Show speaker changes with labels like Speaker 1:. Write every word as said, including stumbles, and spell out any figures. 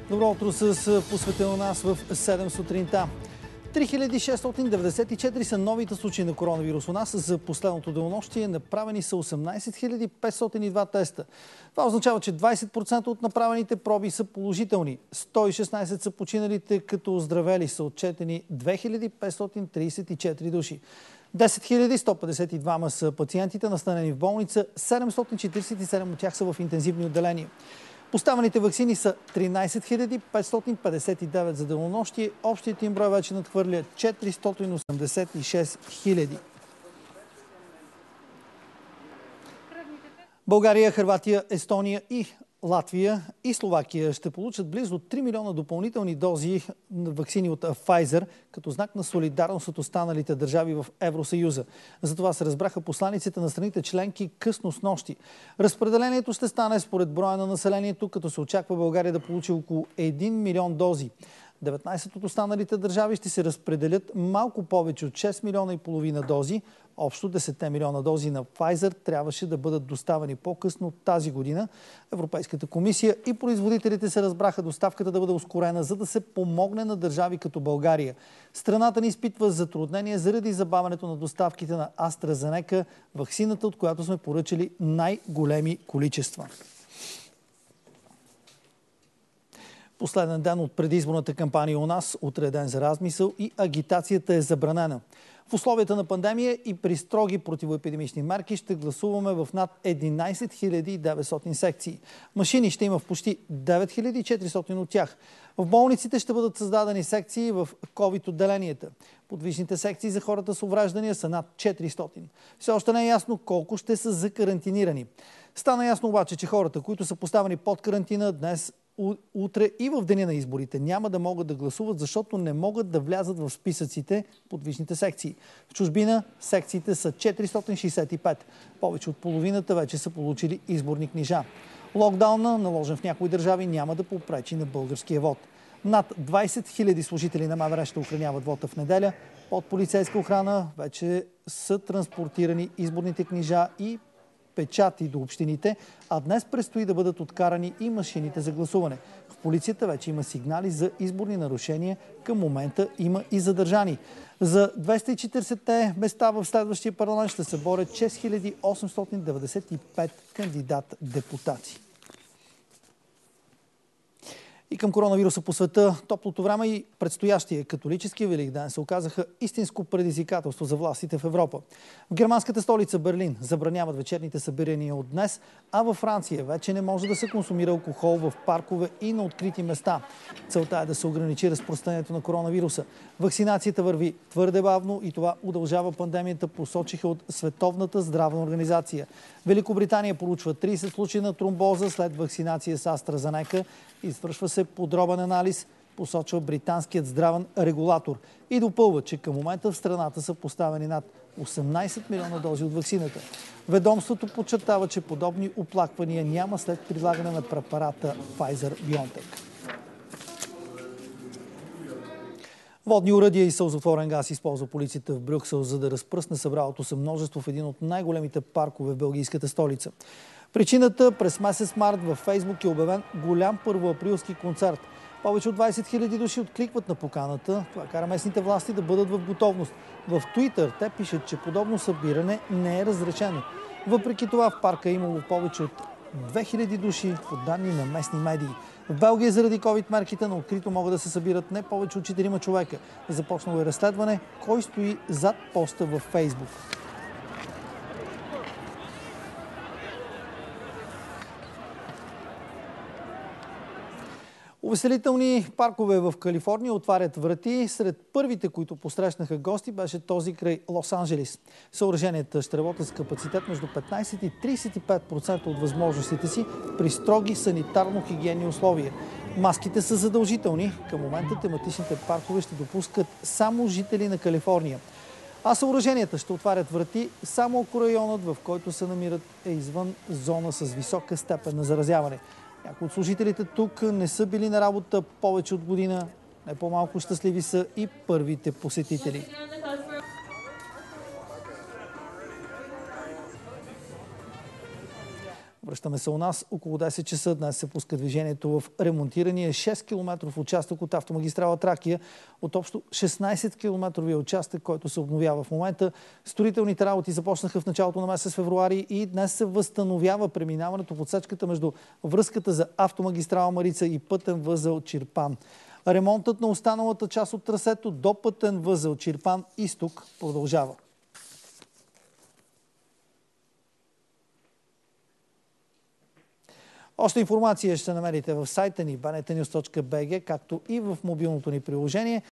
Speaker 1: Добро утро с посветено нас в седем сутринта. три хиляди шестстотин деветдесет и четири са новите случаи на коронавирус у нас. За последното денонощие направени са осемнадесет хиляди петстотин и два теста. Това означава, че двадесет процента от направените проби са положителни. сто и шестнадесет са починалите, като оздравели са отчетени две хиляди петстотин тридесет и четири души. десет хиляди сто петдесет и два са пациентите настанени в болница, седемстотин четиридесет и седем от тях са в интензивни отделения. Поставените ваксини са тринадесет хиляди петстотин петдесет и девет за денонощие. Общият им брой вече надхвърля четиристотин осемдесет и шест хиляди. България, Хърватия, Естония и Латвия и Словакия ще получат близо три милиона допълнителни дози ваксини от Pfizer, като знак на солидарност от останалите държави в Евросъюза. За това се разбраха посланиците на страните членки късно снощи. Разпределението ще стане според броя на населението, като се очаква България да получи около един милион дози. деветнадесет от останалите държави ще се разпределят малко повече от шест милиона и половина дози. Общо десет милиона дози на Pfizer трябваше да бъдат доставени по-късно тази година. Европейската комисия и производителите се разбраха доставката да бъде ускорена, за да се помогне на държави като България. Страната ни изпитва затруднения заради забавянето на доставките на AstraZeneca, ваксината, от която сме поръчали най-големи количества. Последен ден от предизборната кампания у нас, утре е ден за размисъл и агитацията е забранена. В условията на пандемия и при строги противоепидемични мерки ще гласуваме в над единадесет хиляди и деветстотин секции. Машини ще има в почти девет хиляди и четиристотин от тях. В болниците ще бъдат създадени секции в ковид отделенията. Подвижните секции за хората с увреждания са над четиристотин. Все още не е ясно колко ще са за карантинирани. Стана ясно обаче, че хората, които са поставени под карантина днес, утре и в деня на изборите, няма да могат да гласуват, защото не могат да влязат в списъците подвижните секции. В чужбина секциите са четиристотин шестдесет и пет. Повече от половината вече са получили изборни книжа. Локдауна, наложен в някои държави, няма да попречи на българския вод. Над двадесет хиляди служители на МВР ще охраняват вота в неделя. Под полицейска охрана вече са транспортирани изборните книжа и печати до общините, а днес предстои да бъдат откарани и машините за гласуване. В полицията вече има сигнали за изборни нарушения. Към момента има и задържани. За двеста и четиридесетте места в следващия парламент ще се борят шест хиляди осемстотин деветдесет и пет кандидат-депутати. И към коронавируса по света, топлото време и предстоящия католически Великден се оказаха истинско предизвикателство за властите в Европа. В германската столица Берлин забраняват вечерните събирания от днес, а във Франция вече не може да се консумира алкохол в паркове и на открити места. Целта е да се ограничи разпространението на коронавируса. Вакцинацията върви твърде бавно и това удължава пандемията, посочиха от Световната здравна организация. Великобритания проучва тридесет случаи на тромбоза след вакцинация с AstraZeneca. Извършва се подробен анализ, посочва британският здравен регулатор и допълва, че към момента в страната са поставени над осемнадесет милиона дози от ваксината. Ведомството подчертава, че подобни оплаквания няма след прилагане на препарата Pfizer-BioNTech. Водни уръдия и сълзотворен газ използва полицията в Брюксел, за да разпръсне събралото се множество в един от най-големите паркове в белгийската столица. Причината: през месец март във Фейсбук е обявен голям първоаприлски концерт. Повече от двадесет хиляди души откликват на поканата. Това кара местните власти да бъдат в готовност. В Туитър те пишат, че подобно събиране не е разрешено. Въпреки това в парка е имало повече от две хиляди души, по данни на местни медии. В Белгия заради ковид мерките на открито могат да се събират не повече от четирима човека. Започнало е разследване кой стои зад поста във Фейсбук. Увеселителни паркове в Калифорния отварят врати. Сред първите, които посрещнаха гости, беше този край Лос-Анджелис. Съоръженията ще работят с капацитет между петнадесет и тридесет и пет процента от възможностите си при строги санитарно-хигиенни условия. Маските са задължителни. Към момента тематичните паркове ще допускат само жители на Калифорния. А съоръженията ще отварят врати само ако районът, в който се намират, е извън зона с висока степен на заразяване. Някои от служителите тук не са били на работа повече от година. Не по-малко щастливи са и първите посетители. Връщаме се у нас. Около десет часа днес се пуска движението в ремонтирания шест километров участък от автомагистрала Тракия, от общо шестнадесет километровия участък, който се обновява в момента. Строителните работи започнаха в началото на месец февруари и днес се възстановява преминаването в отсечката между връзката за автомагистрала Марица и пътен възел Чирпан. Ремонтът на останалата част от трасето до пътен възел Чирпан изток продължава. Още информация ще намерите в сайта ни би ен ти нюз точка би джи, както и в мобилното ни приложение.